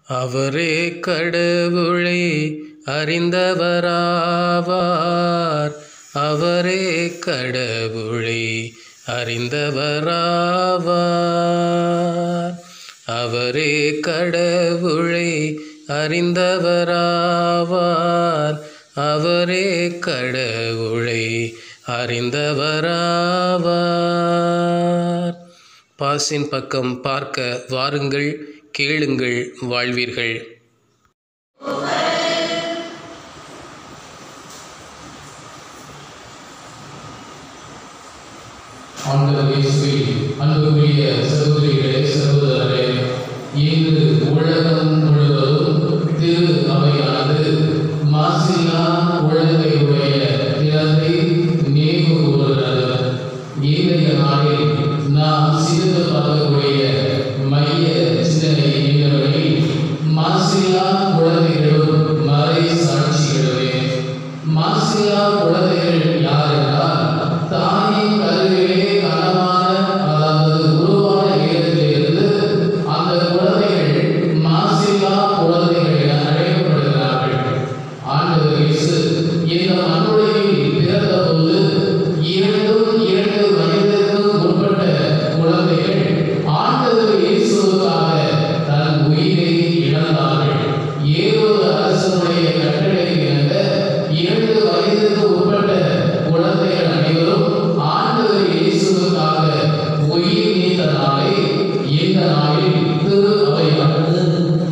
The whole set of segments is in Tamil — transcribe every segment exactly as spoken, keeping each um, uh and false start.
அவரே கடவுளை அறிந்தவராவார். அவரே கடவுளை அறிந்தவராவார். அவரே கடவுளை அறிந்தவராவார். அவரே கடவுளை அறிந்தவராவார். பாசின் பக்கம் பார்க்க வாருங்கள், கேளுங்கள், வாழ்வீர்கள். ஆண்டவர் இயேசுவில் அன்புக்குரிய சகோதரிகளே, சகோதரரே, இன்று உலகம் முழுவதும் திரு அவையானது மாசிலா குழந்தையுடைய தினத்தை நினைவு கூறுகிறது. இன்றைய நாளில் நாம் சிறிது பார்க்கக்கூடிய மைய சிந்தனை என்னவெனில், மாசிலா குழந்தைகளும் மறை சாட்சிகளுமே. மாசிலா குழந்தைகள் யார் என்றால், தாயின் கருவிலே கனமான அதாவது உருவான நேரத்திலிருந்து அந்த குழந்தைகள் மாசிலா குழந்தைகள் என அழைக்கப்படுகிறார்கள். ஆண்டவர் இயேசு இந்த மண்ணுலகில் பிறந்தபோது இரண்டும் இரண்டு வயதிற்கும் உட்பட்ட குழந்தைகள் ஆண்டவர் இயேசுவுக்காக தன் உயிரை இழந்தார்கள். ஏரோது அரசனுடைய கட்டளைக்கு இணங்க இரண்டு வயதிற்கு உட்பட்ட குழந்தைகள் அனைவரும் ஆண்டவர் இயேசுவுக்காக உயிர் நீத்த நாளை இந்த நாளில் திரு அவையானது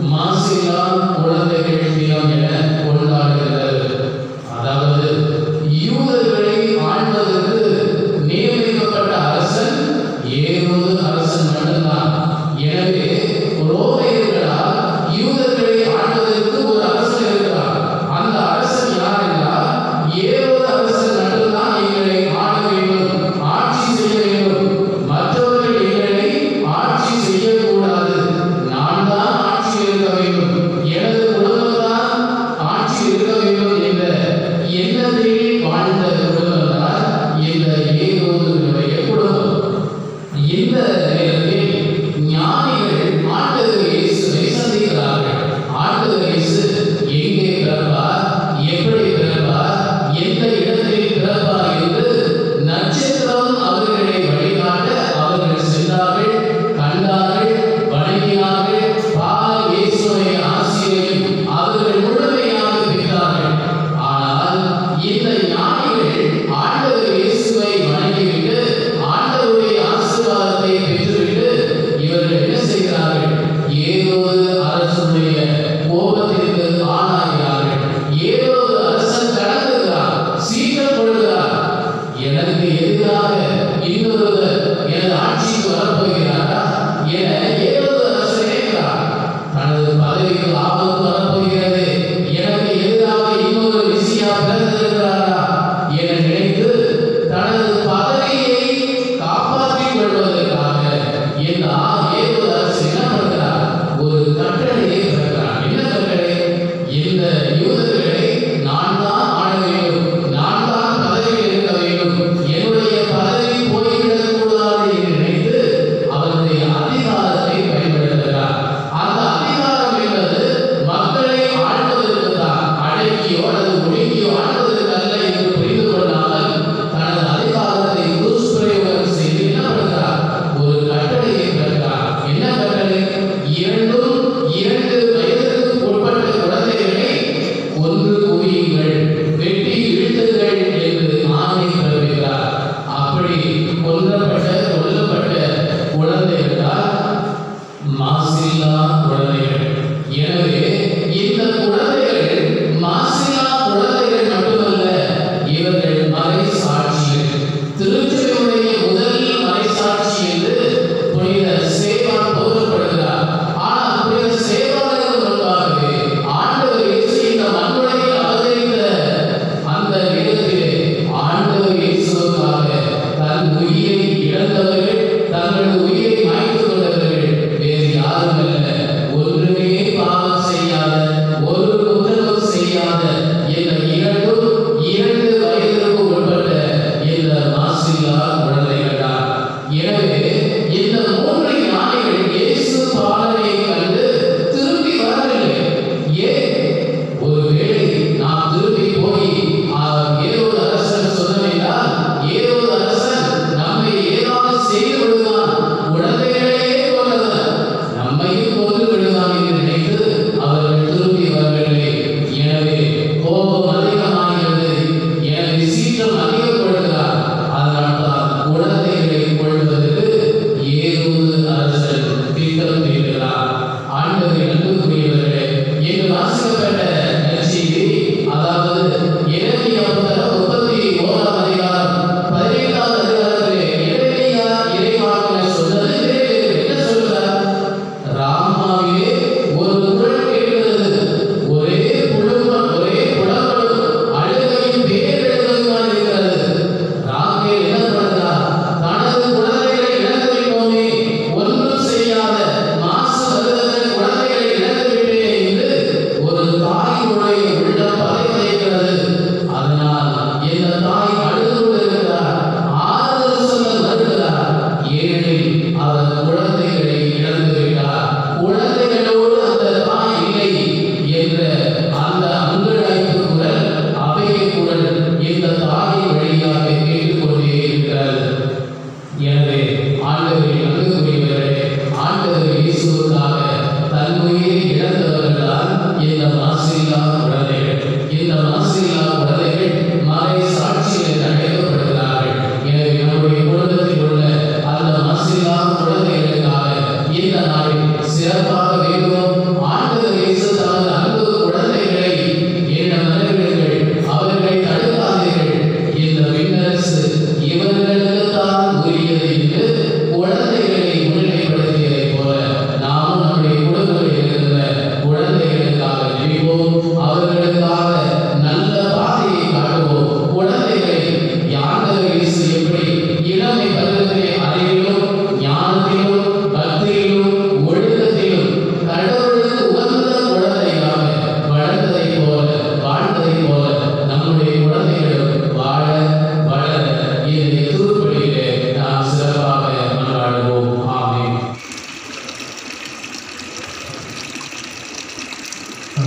மாசிலா குழந்தைகள் தினம் என கொண்டாடுகிறது. அதாவது யூதர்களை ஆள்வதற்கு நியமிக்கப்பட்ட அரசன் ஏரோது அரசன் மட்டும்தான். எனவே ரோமையர்களால் யூதர்களை ஆள்வதற்கு ஒரு அரசன் இருக்கிறார். அந்த அரசன் யார் என்றால், ஏரோது அரசன் மட்டும்தான் எங்களை ஆள வேண்டும், ஆட்சி செய்ய வேண்டும். மற்றவர்கள் எங்களை ஆட்சி செய்யக்கூடாது. நான் தான் ஆட்சி இருக்க வேண்டும், எனது குடும்பம் தான் ஆட்சி இருக்க வேண்டும் என்ற எண்ணத்தில் வாழ்ந்த குடும்பம் தான் இந்த ஏரோதுவினுடைய குடும்பம். இந்த நேரத்தில் ஞானிகள் ஆண்டவர் இயேசுவை சந்திக்கிறார்கள். ஆண்டவர் இயேசு எங்கே பிறப்பார், எப்படி பிறப்பார், எந்த இடத்தில் பிறப்பார் என்று நட்சத்திரம் அவர்களை வழிகாட்ட அவர்கள் சென்றார்கள், கண்டார்கள், வணங்கினார்கள். பால் இயேசுவை ஆசிரியையும் அவர்கள் முழுமையாக பெற்றார்கள். ஆனால் இந்த ஞானிகள் ஆண்டவர் இயேசுவை வணங்கிவிட்டு ஆண்டவருடைய ஆசீர்வாதத்தை பெற்றுவிட்டு இவர்கள் என்ன செய்கிறார்கள்? ஏரோது அரசனுடைய கோபத்திற்கு ஆளாகிறார்கள். ஏரோது அரசன் கடந்துகிறார், சீற்றம் கொள்கிறார். எனக்கு எதிராக இன்னொருவர் எனது ஆட்சிக்கு வரப்போகிறாரா என ஏரோது அரசன் நினைக்கிறார். தனது பதவிக்கு ஆபத்து வரப்போகிறது, எனக்கு எதிராக இன்னொரு மெசியா பிறந்திருக்கிறாரா என நினைத்து தனது பதவியை காப்பாற்றிக் கொள்வதற்காக இந்த ஏரோது அரசன் என்ன பண்ணுகிறார்? ஒரு கட்டளையை பிறக்கிறார்.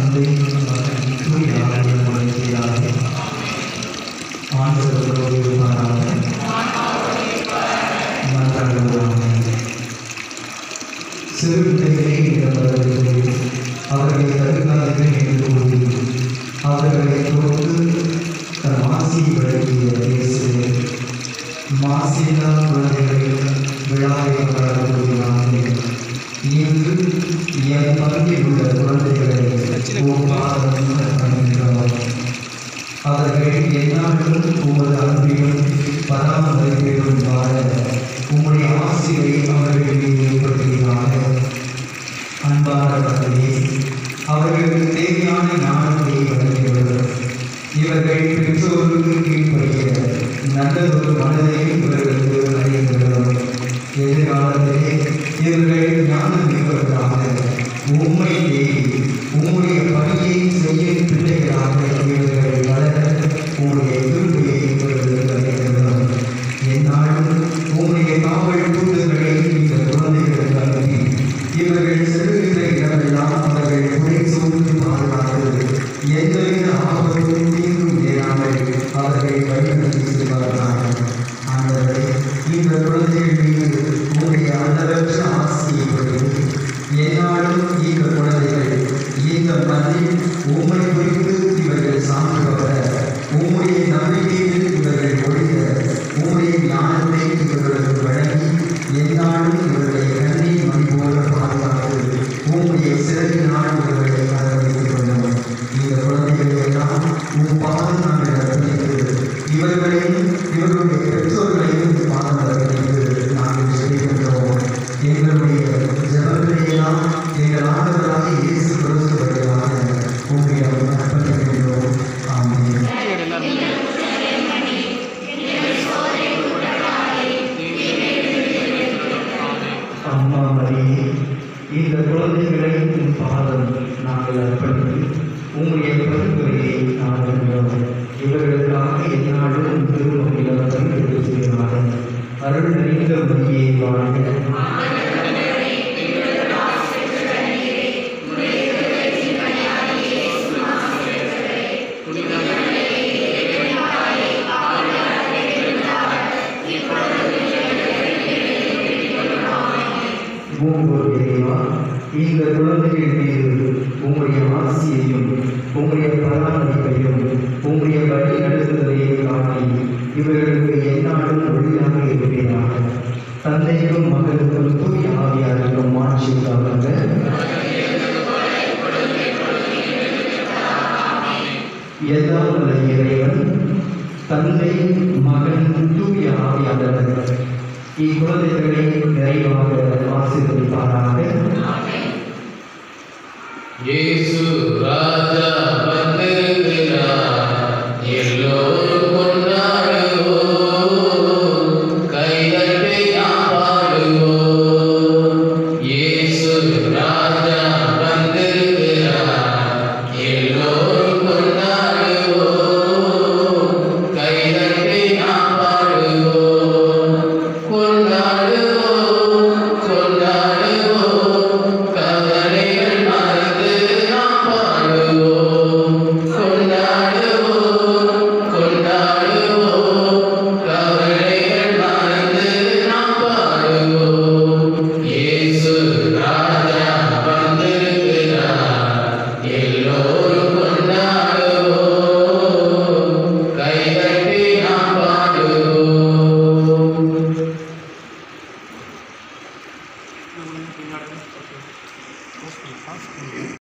தந்தை மகன் தூய ஆவியானவரின் பெயராலே ஆண்டவரோடு இருப்பாராக. மன்றாடுவோம். சிறு பிள்ளைகளை இடம்பெறுகிறது அவர்களை தடுக்காதீர்கள் என்று கூறி அவர்களை தொட்டு தன் ஆசியை வழங்கிய இயேசுவே, மாசில்லா குழந்தைகளை விழாவை கொண்டாடக்கூடியவர்களே, இன்று என் பங்கில் உள்ள குழந்தைகளை அனுப்புகிறோம். அவர்கள் எந்நாளும் உமது அன்பிலும் பராமரிப்பிலும் வாழ உம்முடைய ஆசியை அவர்கள் ஏற்படுத்துகிறார்கள். அன்பான தந்தையே, அவர்களுக்கு தேவையான ஞானத்தை வழங்குகிறவர். இவர்கள் பெற்றோருக்கு கீழ்ப்படுகிற நல்லதொரு மனதையும் இவர்களுக்கு அறிவிக்கிறோம். எதிர்காலத்திலே இவர்கள் ஞானம் மிக்கவர்களாக உம்மை தேடி உம்முடைய பணியை செய்ய பிள்ளைகளாக இவர்கள் வளர உம்முடைய திருப்பையை இவர்களுக்கு அறிவிக்கிறோம். எந்நாளும் உம்முடைய காவல் கூட்டங்களை இந்த குழந்தைகளுக்கு அனுப்பி இவர்கள் செல்கின்ற இடமெல்லாம் அவர்கள் புரை சூழ்ந்து பாதுகாத்து எந்தவித ஆபத்தும் தீர்வும் நேராமல் அவர்கள் வழிநடத்தி செல்வார்கள். ஆண்டவரே, இந்த குழந்தைகள் மீது உங்களுடைய அளவற்ற ஆசையை கொடுத்து எந்நாளும் இந்த குழந்தைகள் இந்த மண்ணில் உம்மை குறித்து இவர்கள் சான்று வர உம்முடைய நம்பிக்கையில் இவர்கள் ஒழிக்க உம்முடைய ஞானத்தை இவர்களுக்கு வழங்கி எந்நாளும் இவருடைய கண்ணீர் மணி போல பாதுகாத்து உம்முடைய சிறப்பினால் இவர்களை அரவணைத்துக் கொண்டோம். இந்த குழந்தைகளை எல்லாம் உன் பாதம் நாங்கள் அர்ப்பணித்து இவர்களையும் இவர்களுடைய பெற்றோர்களையும் பாதம் அர்ப்பணித்து நாங்கள் செய்கின்றோம். எங்களுடைய ஜபங்களையெல்லாம் எங்கள் ஆண்டவராக இயேசு கிறிஸ்து வழியாக உம்மிடம் அர்ப்பணிக்கின்றோம். ஆமென். அம்மா மரியே, இந்த குழந்தைகளை உன் பாதம் நாங்கள் அர்ப்பணித்து உம்முடைய பரிந்துரையை நாடுகின்றோம். இவர்களுக்காக எந்நாளும் திருமணம் பரிந்துரைக்கிறார்கள். அருள் நிறைந்த மரியே வாழ்க. இந்த குழந்தைகள் மீது உங்களுடைய ஆசியையும் உங்களுடைய பராமரிப்பையும் உங்களுடைய வழி நடத்துதலையும் காட்டி இவர்களுக்கு எந்நாளும் ஒளியாக இருக்கிறார்கள். தந்தைக்கும் மகனுக்கும் தூய ஆவியாருக்கும் மாட்சிக்காக எல்லாம் உள்ள இறைவன் தந்தை மகன் தூய ஆவியாளர் இக்குழந்தைகளை நிறைவாக ஆசீர்வதிப்பாராக. இயேசு ராஜா